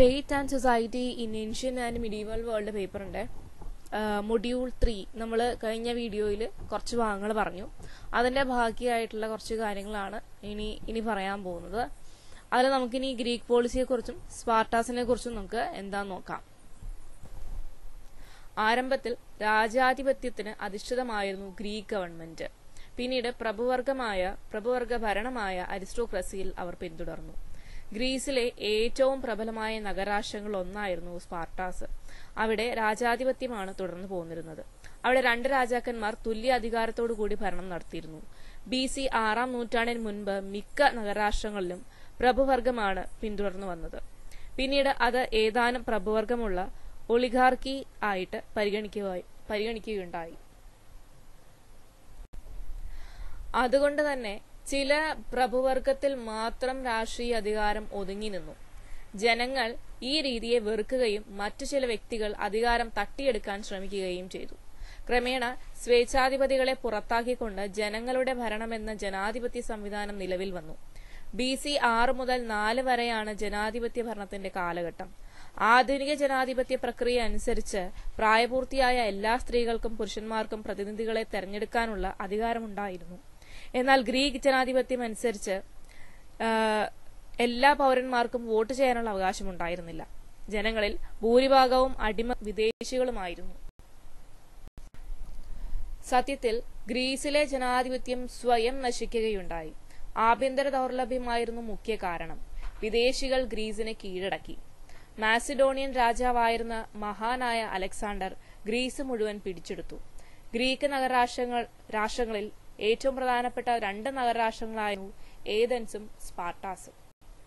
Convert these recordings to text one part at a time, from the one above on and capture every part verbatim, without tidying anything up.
State and society in ancient and medieval world പേപ്പറിന്റെ module three നമ്മൾ കഴിഞ്ഞ വീഡിയോയിൽ കുറച്ച് ഭാഗങ്ങൾ പറഞ്ഞു. അതിന്റെ ബാക്കിയായിട്ടുള്ള കുറച്ച് കാര്യങ്ങളാണ് ഇനി ഇനി പറയാൻ പോകുന്നത്. അതിൽ നമുക്കിനി ഗ്രീക്ക് പോളിസിയെക്കുറിച്ചും സ്പാർട്ടാസിനെ കുറിച്ചും നമുക്ക് എന്താന്ന് നോക്കാം. ആരംഭത്തിൽ രാജാധിപത്യത്തിന് അധിഷ്ഠിതമായിരുന്നു ഗ്രീക്ക് ഗവൺമെന്റ്. പിന്നീട് പ്രഭുവർഗമായ പ്രഭുവർഗ ഭരണമായ അരിസ്റ്റോക്രസിയിൽ അവർ പിന്തുടർന്നു. ഗ്രീസിലെ ഏറ്റവും പ്രബലമായ നഗരാഷ്ട്രങ്ങൾ ഒന്നായിരുന്നു സ്പാർട്ടാസ്. അവിടെ രാജാധിപത്യമാണ് തുടർന്നു പോന്നിരുന്നത്. അവിടെ രണ്ട് രാജാക്കന്മാർ തുല്യ അധികാരത്തോടു കൂടി ഭരണം നടത്തിയിരുന്നു. ബി സി ആറാം നൂറ്റാണ്ടിന് മുൻപ് മിക്ക നഗരാഷ്ട്രങ്ങളിലും പ്രഭുവർഗമാണ് പിന്തുടർന്നു വന്നത്. പിന്നീട് അത് ഏതാനും പ്രഭുവർഗമുള്ള ഒളിഗാർക്കി ആയിട്ട് പരിഗണിക്കുക പരിഗണിക്കുകയുണ്ടായി. അതുകൊണ്ട് തന്നെ ചില പ്രഭുവർഗത്തിൽ മാത്രം രാഷ്ട്രീയ അധികാരം ഒതുങ്ങി നിന്നു. ജനങ്ങൾ ഈ രീതിയെ വെറുക്കുകയും മറ്റു ചില വ്യക്തികൾ അധികാരം തട്ടിയെടുക്കാൻ ശ്രമിക്കുകയും ചെയ്തു. ക്രമേണ സ്വേച്ഛാധിപതികളെ പുറത്താക്കിക്കൊണ്ട് ജനങ്ങളുടെ ഭരണമെന്ന ജനാധിപത്യ സംവിധാനം നിലവിൽ വന്നു. ബി സി ആറ് മുതൽ നാല് വരെയാണ് ജനാധിപത്യ ഭരണത്തിന്റെ കാലഘട്ടം. ആധുനിക ജനാധിപത്യ പ്രക്രിയ അനുസരിച്ച് പ്രായപൂർത്തിയായ എല്ലാ സ്ത്രീകൾക്കും പുരുഷന്മാർക്കും പ്രതിനിധികളെ തെരഞ്ഞെടുക്കാനുള്ള അധികാരമുണ്ടായിരുന്നു. എന്നാൽ ഗ്രീക്ക് ജനാധിപത്യം അനുസരിച്ച് എല്ലാ പൗരന്മാർക്കും വോട്ട് ചെയ്യാനുള്ള അവകാശമുണ്ടായിരുന്നില്ല. ജനങ്ങളിൽ ഭൂരിഭാഗവും അടിമ വിദേശികളുമായിരുന്നു. സത്യത്തിൽ ഗ്രീസിലെ ജനാധിപത്യം സ്വയം നശിക്കുകയുണ്ടായി. ആഭ്യന്തര ദൗർലഭ്യമായിരുന്നു മുഖ്യ കാരണം. വിദേശികൾ ഗ്രീസിനെ കീഴടക്കി. മാസിഡോണിയൻ രാജാവായിരുന്ന മഹാനായ അലക്സാണ്ടർ ഗ്രീസ് മുഴുവൻ പിടിച്ചെടുത്തു. ഗ്രീക്ക് നഗരാഷ്ട്രങ്ങൾ രാഷ്ട്രങ്ങളിൽ ഏറ്റവും പ്രധാനപ്പെട്ട രണ്ട് നഗരരാഷ്ട്രങ്ങളായിരുന്നു ഏതൻസും സ്പാർട്ടാസും.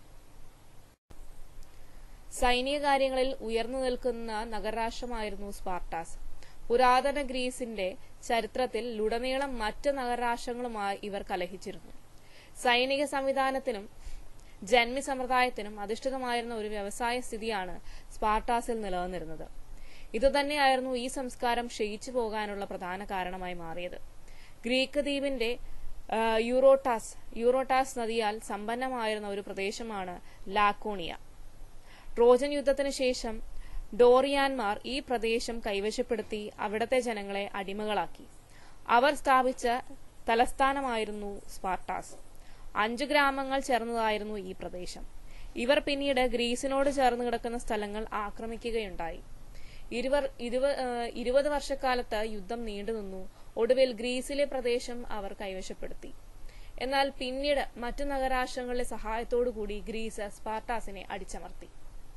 സൈനിക കാര്യങ്ങളിൽ ഉയർന്നു നിൽക്കുന്ന നഗരരാഷ്ട്രമായിരുന്നു സ്പാർട്ടാസ്. പുരാതന ഗ്രീസിന്റെ ചരിത്രത്തിൽ ലുടനീളം മറ്റ് നഗരരാഷ്ട്രങ്ങളുമായി ഇവർ കലഹിച്ചിരുന്നു. സൈനിക സംവിധാനത്തിനും ജന്മി സമ്പ്രദായത്തിനും അധിഷ്ഠിതമായിരുന്ന ഒരു വ്യവസായ സ്ഥിതിയാണ് സ്പാർട്ടാസിൽ നിലനിന്നിരുന്നത്. ഇതുതന്നെയായിരുന്നു ഈ സംസ്കാരം ക്ഷയിച്ചു പോകാനുള്ള പ്രധാന കാരണമായി മാറിയത്. ഗ്രീക്ക് ദ്വീപിന്റെ യൂറോട്ടാസ് യൂറോട്ടാസ് നദിയാൽ സമ്പന്നമായിരുന്ന ഒരു പ്രദേശമാണ് ലാക്കോണിയ. ട്രോജൻ യുദ്ധത്തിന് ശേഷം ഡോറിയാൻമാർ ഈ പ്രദേശം കൈവശപ്പെടുത്തി അവിടത്തെ ജനങ്ങളെ അടിമകളാക്കി. അവർ സ്ഥാപിച്ച തലസ്ഥാനമായിരുന്നു സ്പാർട്ടാസ്. അഞ്ചു ഗ്രാമങ്ങൾ ചേർന്നതായിരുന്നു ഈ പ്രദേശം. ഇവർ പിന്നീട് ഗ്രീസിനോട് ചേർന്ന് കിടക്കുന്ന സ്ഥലങ്ങൾ ആക്രമിക്കുകയുണ്ടായി. ഇരുവർ ഇരുപത് വർഷക്കാലത്ത് യുദ്ധം നീണ്ടുനിന്നു. ഒടുവിൽ ഗ്രീസിലെ പ്രദേശം അവർ കൈവശപ്പെടുത്തി. എന്നാൽ പിന്നീട് മറ്റു നഗരാഷ്ട്രങ്ങളുടെ സഹായത്തോടുകൂടി ഗ്രീസ് സ്പാർട്ടാസിനെ അടിച്ചമർത്തി.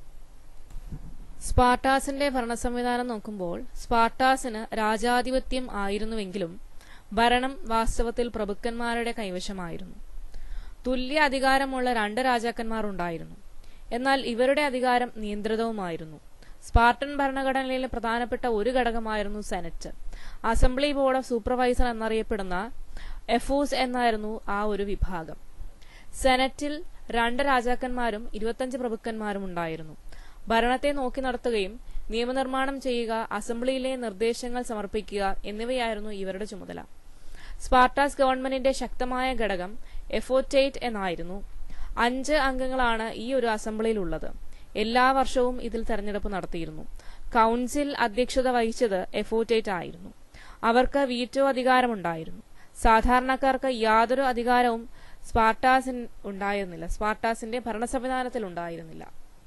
സ്പാർട്ടാസിന്റെ ഭരണ സംവിധാനം നോക്കുമ്പോൾ സ്പാർട്ടാസിന് രാജാധിപത്യം ആയിരുന്നുവെങ്കിലും ഭരണം വാസ്തവത്തിൽ പ്രഭുക്കന്മാരുടെ കൈവശമായിരുന്നു. തുല്യ അധികാരമുള്ള രണ്ട് രാജാക്കന്മാർ ഉണ്ടായിരുന്നു. എന്നാൽ ഇവരുടെ അധികാരം നിയന്ത്രിതവുമായിരുന്നു. സ്പാർട്ടൻ ഭരണഘടനയിലെ പ്രധാനപ്പെട്ട ഒരു ഘടകമായിരുന്നു senate. Assembly board of supervisor എന്നറിയപ്പെടുന്ന എഫൂസ് എന്നായിരുന്നു ആ ഒരു വിഭാഗം. സെനറ്റിൽ രണ്ട് രാജാക്കന്മാരും ഇരുപത്തഞ്ച് പ്രഭുക്കന്മാരും ഉണ്ടായിരുന്നു. ഭരണത്തെ നോക്കി നടത്തുകയും നിയമനിർമ്മാണം ചെയ്യുക, അസംബ്ലിയിലെ നിർദ്ദേശങ്ങൾ സമർപ്പിക്കുക എന്നിവയായിരുന്നു ഇവരുടെ ചുമതല. സ്പാർട്ടാസ് ഗവൺമെന്റിന്റെ ശക്തമായ ഘടകം എഫോറ്റേറ്റ് എന്നായിരുന്നു. അഞ്ച് അംഗങ്ങളാണ് ഈ ഒരു അസംബ്ലിയിൽ ഉള്ളത്. എല്ലാ വർഷവും ഇതിൽ തെരഞ്ഞെടുപ്പ് നടത്തിയിരുന്നു. കൗൺസിൽ അധ്യക്ഷത വഹിച്ചത് എഫോറ്റേറ്റ് ആയിരുന്നു. അവർക്ക് വീറ്റോ അധികാരമുണ്ടായിരുന്നു. സാധാരണക്കാർക്ക് യാതൊരു അധികാരവും സ്പാർട്ടാസിന് ഉണ്ടായിരുന്നില്ല സ്പാർട്ടാസിന്റെ ഭരണ സംവിധാനത്തിൽ ഉണ്ടായിരുന്നില്ല.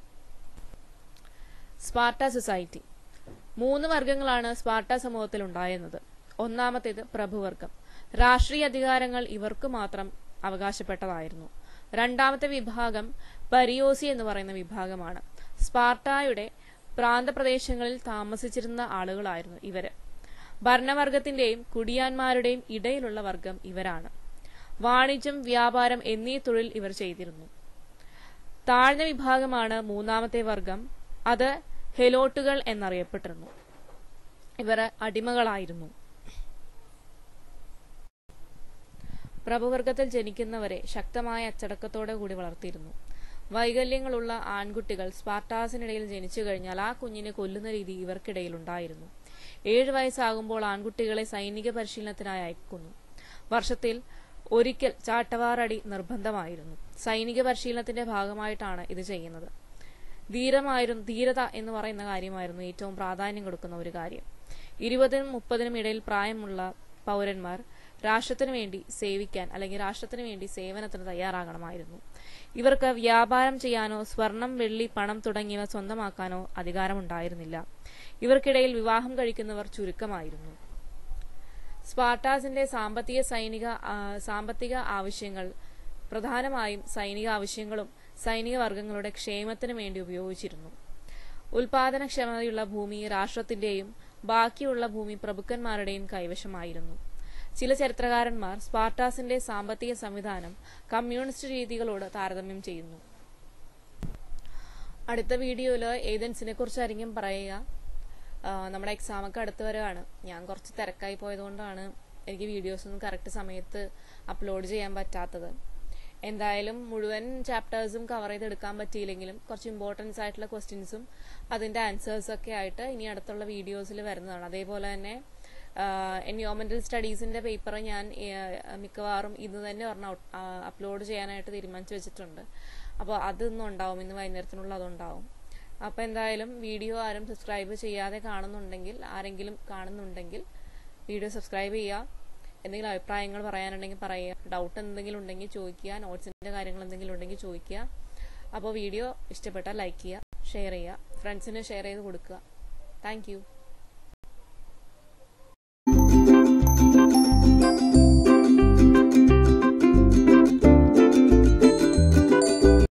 Sparta society. മൂന്ന് വർഗങ്ങളാണ് സ്പാർട്ട സമൂഹത്തിൽ ഉണ്ടായിരുന്നത്. ഒന്നാമത്തേത് പ്രഭുവർഗം. രാഷ്ട്രീയ അധികാരങ്ങൾ ഇവർക്ക് മാത്രം അവകാശപ്പെട്ടതായിരുന്നു. രണ്ടാമത്തെ വിഭാഗം പരിയോസി എന്ന് പറയുന്ന വിഭാഗമാണ്. സ്പാർട്ടായുടെ പ്രാന്തപ്രദേശങ്ങളിൽ താമസിച്ചിരുന്ന ആളുകളായിരുന്നു ഇവര്. ഭരണവർഗത്തിന്റെയും കുടിയാന്മാരുടെയും ഇടയിലുള്ള വർഗം ഇവരാണ്. വാണിജ്യം, വ്യാപാരം എന്നീ തൊഴിൽ ഇവർ ചെയ്തിരുന്നു. താഴ്ന്ന വിഭാഗമാണ് മൂന്നാമത്തെ വർഗം. അത് ഹെലോട്ടുകൾ എന്നറിയപ്പെട്ടിരുന്നു. ഇവർ അടിമകളായിരുന്നു. പ്രഭുവർഗത്തിൽ ജനിക്കുന്നവരെ ശക്തമായ അച്ചടക്കത്തോടെ കൂടി വളർത്തിയിരുന്നു. വൈകല്യങ്ങളുള്ള ആൺകുട്ടികൾ സ്പാർട്ടാസിനിടയിൽ ജനിച്ചു കഴിഞ്ഞാൽ ആ കുഞ്ഞിനെ കൊല്ലുന്ന രീതി ഇവർക്കിടയിൽ ഉണ്ടായിരുന്നു. ഏഴു വയസ്സാകുമ്പോൾ ആൺകുട്ടികളെ സൈനിക പരിശീലനത്തിനായി അയക്കുന്നു. വർഷത്തിൽ ഒരിക്കൽ ചാട്ടവാറടി നിർബന്ധമായിരുന്നു. സൈനിക പരിശീലനത്തിന്റെ ഭാഗമായിട്ടാണ് ഇത് ചെയ്യുന്നത്. ധീരമായിരുന്നു ധീരത എന്ന് പറയുന്ന കാര്യമായിരുന്നു ഏറ്റവും പ്രാധാന്യം കൊടുക്കുന്ന ഒരു കാര്യം. ഇരുപതിനും മുപ്പതിനും ഇടയിൽ പ്രായമുള്ള പൗരന്മാർ രാഷ്ട്രത്തിനു വേണ്ടി സേവിക്കാൻ അല്ലെങ്കിൽ രാഷ്ട്രത്തിനു വേണ്ടി സേവനത്തിന് തയ്യാറാകണമായിരുന്നു. ഇവർക്ക് വ്യാപാരം ചെയ്യാനോ സ്വർണം, വെള്ളി, പണം തുടങ്ങിയവ സ്വന്തമാക്കാനോ അധികാരമുണ്ടായിരുന്നില്ല. ഇവർക്കിടയിൽ വിവാഹം കഴിക്കുന്നവർ ചുരുക്കമായിരുന്നു. സ്പാർട്ടാസിന്റെ സാമ്പത്തിക സൈനിക സാമ്പത്തിക ആവശ്യങ്ങൾ പ്രധാനമായും സൈനിക ആവശ്യങ്ങളും സൈനിക വർഗങ്ങളുടെ ക്ഷേമത്തിനു വേണ്ടി ഉപയോഗിച്ചിരുന്നു. ഉൽപാദനക്ഷമതയുള്ള ഭൂമി രാഷ്ട്രത്തിന്റെയും ബാക്കിയുള്ള ഭൂമി പ്രഭുക്കന്മാരുടെയും കൈവശമായിരുന്നു. ചില ചരിത്രകാരന്മാർ സ്പാർട്ടാസിന്റെ സാമ്പത്തിക സംവിധാനം കമ്മ്യൂണിസ്റ്റ് രീതികളോട് താരതമ്യം ചെയ്യുന്നു. അടുത്ത വീഡിയോയിൽ ഏതൻസിനെ കുറിച്ചായിരിക്കും പറയുക. നമ്മുടെ എക്സാം ഒക്കെ അടുത്ത് വരികയാണ്. ഞാൻ കുറച്ച് തിരക്കായി പോയതുകൊണ്ടാണ് എനിക്ക് വീഡിയോസ് ഒന്നും കറക്റ്റ് സമയത്ത് അപ്ലോഡ് ചെയ്യാൻ പറ്റാത്തത്. എന്തായാലും മുഴുവൻ ചാപ്റ്റേഴ്സും കവർ ചെയ്തെടുക്കാൻ പറ്റിയില്ലെങ്കിലും കുറച്ച് ഇമ്പോർട്ടൻസ് ആയിട്ടുള്ള ക്വസ്റ്റ്യൻസും അതിന്റെ ആൻസേഴ്സ് ഒക്കെ ആയിട്ട് ഇനി അടുത്തുള്ള വീഡിയോസിൽ വരുന്നതാണ്. അതേപോലെ തന്നെ എൻവയോൺമെന്റൽ സ്റ്റഡീസിന്റെ പേപ്പർ ഞാൻ മിക്കവാറും ഇന്ന് തന്നെ ഒരെണ്ണം അപ്ലോഡ് ചെയ്യാനായിട്ട് തീരുമാനിച്ചു വെച്ചിട്ടുണ്ട്. അപ്പോൾ അതൊന്നും ഉണ്ടാവും, ഇന്ന് വൈകുന്നേരത്തിനുള്ള അതുണ്ടാവും. അപ്പോൾ എന്തായാലും വീഡിയോ ആരും സബ്സ്ക്രൈബ് ചെയ്യാതെ കാണുന്നുണ്ടെങ്കിൽ ആരെങ്കിലും കാണുന്നുണ്ടെങ്കിൽ വീഡിയോ സബ്സ്ക്രൈബ് ചെയ്യുക. എന്തെങ്കിലും അഭിപ്രായങ്ങൾ പറയാനുണ്ടെങ്കിൽ പറയുക. ഡൗട്ട് എന്തെങ്കിലും ഉണ്ടെങ്കിൽ ചോദിക്കുക. നോട്ട്സിന്റെ കാര്യങ്ങൾ എന്തെങ്കിലും ഉണ്ടെങ്കിൽ ചോദിക്കുക. അപ്പോൾ വീഡിയോ ഇഷ്ടപ്പെട്ടാൽ ലൈക്ക് ചെയ്യുക, ഷെയർ ചെയ്യുക, ഫ്രണ്ട്സിന് ഷെയർ ചെയ്ത് കൊടുക്കുക. Thank U.